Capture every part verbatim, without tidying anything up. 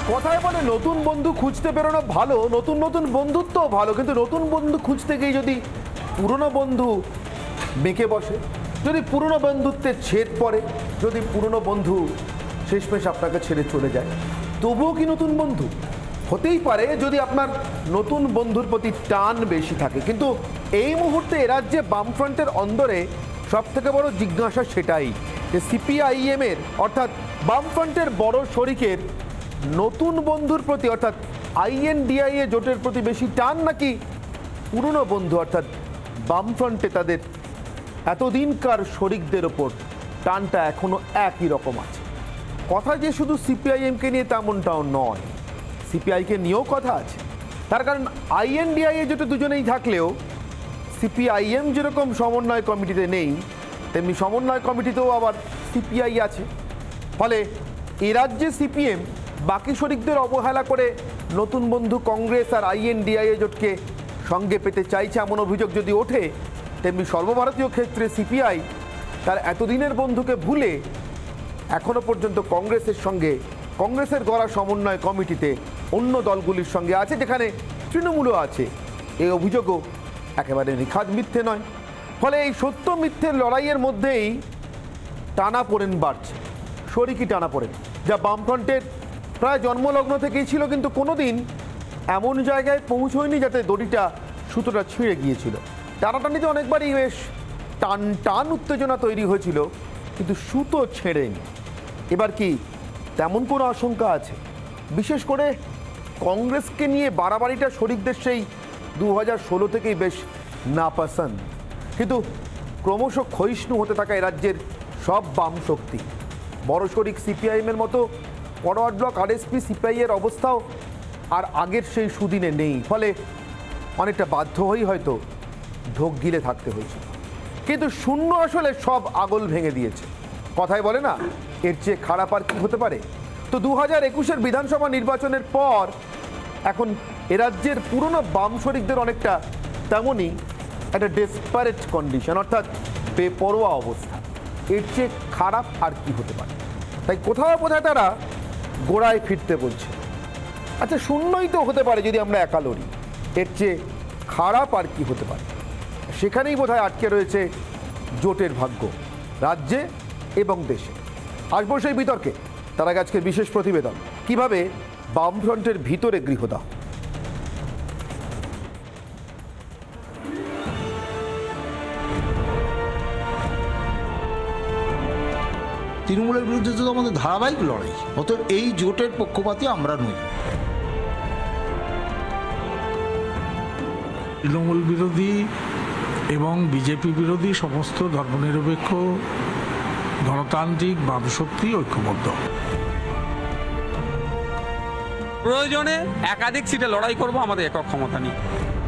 কথায় বলে নতুন বন্ধু খুঁজতে বেরোনো ভালো, নতুন নতুন বন্ধুত্ব ভালো, কিন্তু নতুন বন্ধু খুঁজতে গিয়ে যদি পুরনো বন্ধু বেঁকে বসে, যদি পুরনো বন্ধুত্বের ছেদ পড়ে, যদি পুরনো বন্ধু শেষমেশ আপনাকে ছেড়ে চলে যায়, তবুও কি নতুন বন্ধু হতেই পারে যদি আপনার নতুন বন্ধুর প্রতি টান বেশি থাকে। কিন্তু এই মুহূর্তে এ রাজ্যে বামফ্রন্টের অন্দরে সব থেকে বড় জিজ্ঞাসা সেটাই যে সিপিআইএম এর অর্থাৎ বামফ্রন্টের বড় শরিকের নতুন বন্ধুর প্রতি অর্থাৎ আইএনডিআইএ জোটের প্রতি বেশি টান, নাকি পুরনো বন্ধু অর্থাৎ বামফ্রন্টে তাদের এতদিনকার শরিকদের ওপর টানটা এখনো একই রকম আছে। কথা যে শুধু সিপিআইএমকে নিয়ে তেমনটাও নয়, সিপিআইকে নিয়েও কথা আছে। তার কারণ আইএনডিআইএ জোটে দুজনেই থাকলেও সিপিআইএম যেরকম সমন্বয় কমিটিতে নেই, তেমনি সমন্বয় কমিটিতেও আবার সিপিআই আছে। ফলে এ রাজ্যে সিপিএম বাকি শরিকদের অবহেলা করে নতুন বন্ধু কংগ্রেস আর আইএনডিআইএ জোটকে সঙ্গে পেতে চাইছে এমন অভিযোগ যদি ওঠে, তেমনি সর্বভারতীয় ক্ষেত্রে সিপিআই তার এতদিনের বন্ধুকে ভুলে এখনো পর্যন্ত কংগ্রেসের সঙ্গে কংগ্রেসের গড়া সমন্বয় কমিটিতে অন্য দলগুলির সঙ্গে আছে, যেখানে তৃণমূলও আছে। এই অভিযোগও একেবারে নিখাদ মিথ্যে নয়। ফলে এই সত্য মিথ্যের লড়াইয়ের মধ্যেই টানাপোড়েন বাড়ছে, শরিকি টানাপোড়েন, যা বামফ্রন্টের প্রায় জন্মলগ্ন থেকেই ছিল, কিন্তু কোনোদিন এমন জায়গায় পৌঁছয়নি যাতে দড়িটা সুতোটা ছিঁড়ে গিয়েছিল। টানাটানিতে অনেকবারই বেশ টান টান উত্তেজনা তৈরি হয়েছিল, কিন্তু সুতো ছেড়েনি। এবার কি তেমন কোনো আশঙ্কা আছে? বিশেষ করে কংগ্রেসকে নিয়ে বাড়াবাড়িটা শরিকদের সেই দু হাজার ষোলো থেকেই বেশ নাপসন্দ, কিন্তু ক্রমশ ক্ষয়িষ্ণু হতে থাকা এ রাজ্যের সব বাম শক্তি, বড় শরিক সিপিআইএমের মতো ফরওয়ার্ড ব্লক আরএসপি সিপিআইয়ের অবস্থাও আর আগের সেই সুদিনে নেই। ফলে অনেকটা বাধ্য হয়েই হয়তো ঢোক গিলে থাকতে হয়েছে। কিন্তু শূন্য আসলে সব আগল ভেঙে দিয়েছে। কথায় বলে না, এর চেয়ে খারাপ আর কি হতে পারে? তো দু হাজার একুশের বিধানসভা নির্বাচনের পর এখন এ রাজ্যের পুরনো বাম শরিকদের অনেকটা তেমনই একটা ডেসপারেট কন্ডিশন, অর্থাৎ বেপরোয়া অবস্থা। এর চেয়ে খারাপ আর কি হতে পারে? তাই কোথাও বোধহয় তারা গোড়ায় ফিরতে বলছে। আচ্ছা, শূন্যই তো হতে পারে যদি আমরা একা লড়ি, এর চেয়ে খারাপ আর কি হতে পারে? সেখানেই বোধহয় আটকে রয়েছে জোটের ভাগ্য, রাজ্যে এবং দেশে। আসবো সেই বিতর্কে। তার আগে আজকের বিশেষ প্রতিবেদন, কিভাবে বামফ্রন্টের ভিতরে গৃহদাহ। তৃণমূলের বিরুদ্ধে তো আমাদের ধারাবাহিক লড়াই, অতএব এই জোটের পক্ষপাতী আমরা নই। তৃণমূল বিরোধী এবং বিজেপি বিরোধী সমস্ত ধর্মনিরপেক্ষ গণতান্ত্রিক বামশক্তি ঐক্যবদ্ধ। প্রয়োজনে একাধিক সিটে লড়াই করব, আমাদের একক ক্ষমতা নেই।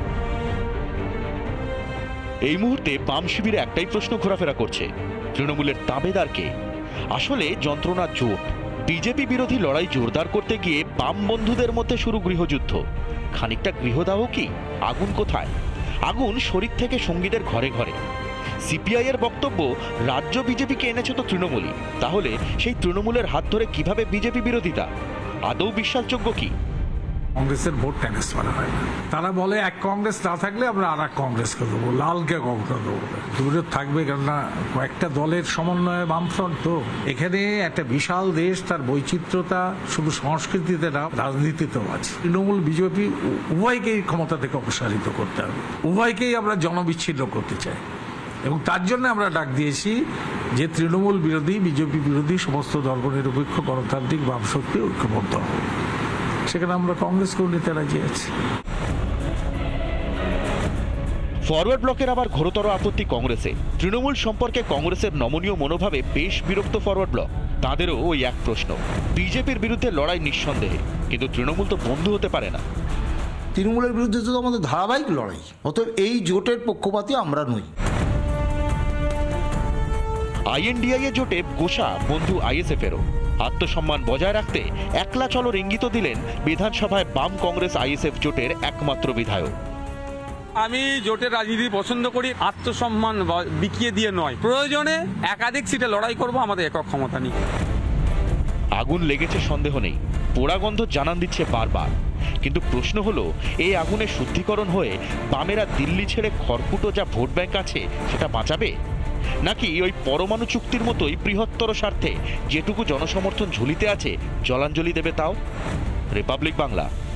এই মুহূর্তে বাম শিবিরে একটাই প্রশ্ন ঘোরাফেরা করছে, তৃণমূলের দাবেদারকে। আসলে যন্ত্রণা জোট, বিজেপি বিরোধী লড়াই জোরদার করতে গিয়ে বাম বন্ধুদের মধ্যে শুরু গৃহযুদ্ধ। খানিকটা গৃহদাহ কি? আগুন কোথায়? আগুন শরিক থেকে সঙ্গীদের ঘরে ঘরে। সিপিআই এর বক্তব্য, রাজ্য বিজেপিকে এনেছে তো তৃণমূলই, তাহলে সেই তৃণমূলের হাত ধরে কিভাবে বিজেপি বিরোধিতা? আদৌ বিশ্বাসযোগ্য কি? কংগ্রেসের ভোট ট্যানেস করা হয় না। তারা বলে এক কংগ্রেস না থাকলে আমরা আর এক কংগ্রেসকে দেবো, লালকে কংগ্রেস দেবো। দূরে থাকবে, কেননা কয়েকটা দলের সমন্বয়ে বামফ্রন্ট। তো এখানে একটা বিশাল দেশ, তার বৈচিত্র্যতা শুধু সংস্কৃতিতে না, রাজনীতিতেও আছে। তৃণমূল বিজেপি উভয়কেই ক্ষমতা থেকে অপসারিত করতে হবে, উভয়কেই আমরা জনবিচ্ছিন্ন করতে চাই। এবং তার জন্য আমরা ডাক দিয়েছি যে তৃণমূল বিরোধী বিজেপি বিরোধী সমস্ত ধর্মনিরপেক্ষ গণতান্ত্রিক বামশক্তি ঐক্যবদ্ধ হবে। সেখানে আমরা কংগ্রেসকেও নিতে রাজি আছি। ফরওয়ার্ড ব্লকের আবার ঘোরতর আপত্তি কংগ্রেসে। তৃণমূল সম্পর্কে কংগ্রেসের নমনীয় মনোভাবে বেশ বিরক্ত ফরওয়ার্ড ব্লক। তাদেরও ওই এক প্রশ্ন, বিজেপির বিরুদ্ধে লড়াই নিঃসন্দেহে, কিন্তু তৃণমূল তো বন্ধু হতে পারে না। তৃণমূলের বিরুদ্ধে তো আমাদের ধারাবাহিক লড়াই, অতএব এই জোটের পক্ষপাতী আমরা নই। আইএনডিআইএ জোটে গোসা বন্ধু আইএসএফ এরও। আত্মসম্মান বজায় রাখতে একলা চলর ইঙ্গিত দিলেন বিধানসভায় বাম কংগ্রেস আইএসএফ জোটের একমাত্র বিধায়ক। আমি জোটের রাজনীতি পছন্দ করি, আত্মসম্মান বিকিয়ে দিয়ে নয়। প্রয়োজনে একাধিক সিটে লড়াই করব, আমাদের একক ক্ষমতা নেই। আগুন লেগেছে সন্দেহ নেই, পোড়া গন্ধ জানান দিচ্ছে বারবার। কিন্তু প্রশ্ন হলো, এই আগুনের শুদ্ধিকরণ হয়ে বামেরা দিল্লি ছেড়ে খড়কুটো যা ভোট ব্যাংক আছে সেটা বাঁচাবে, নাকি ওই পরমাণু চুক্তির মতোই বৃহত্তর স্বার্থে যেটুকু জনসমর্থন ঝুলিতে আছে জলাঞ্জলি দেবে তাও? রিপাবলিক বাংলা।